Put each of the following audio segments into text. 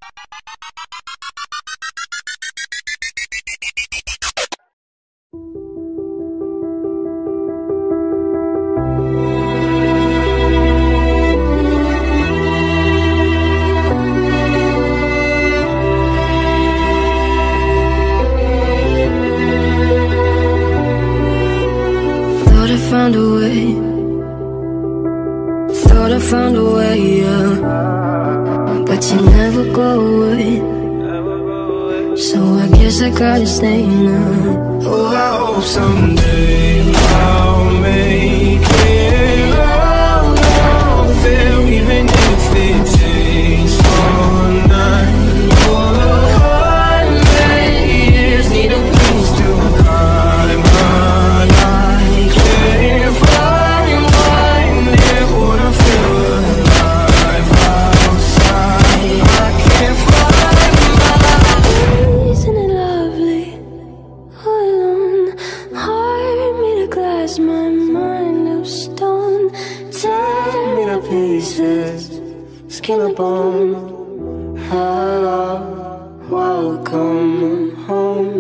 Found a way, thought I found a way, yeah. But you never go away, so I guess I gotta stay now. Oh, I hope someday I'll make it. Oh, I'll fail even if it takes all night. Oh, 100 years need a place to hide my life. Can't find one there, wanna feel alive outside. I can't find my. Isn't it lovely? All alone, heart made of glass, my mind of stone. Tear me to pieces, skin and bone. Hello, welcome home.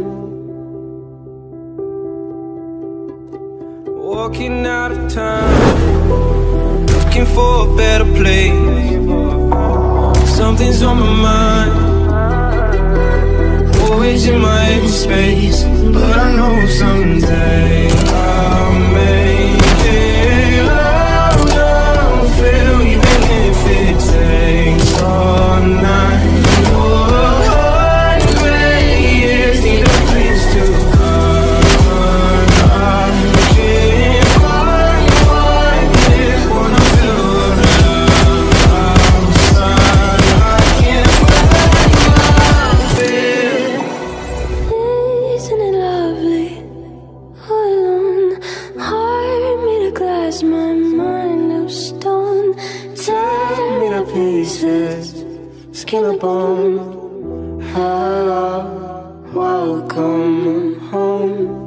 Walking out of time, looking for a better place. Something's on my mind, always in my empty space. But I know someday I'll make it. Oh, I'll fail even if it takes all night. Oh, 100 years need a place to hide. I can't find one there, wanna feel alive outside. I can't find my fear. Isn't it lovely? All alone, heart made of glass, my mind of stone. Tear me to pieces, skin and bone. Hello, welcome home.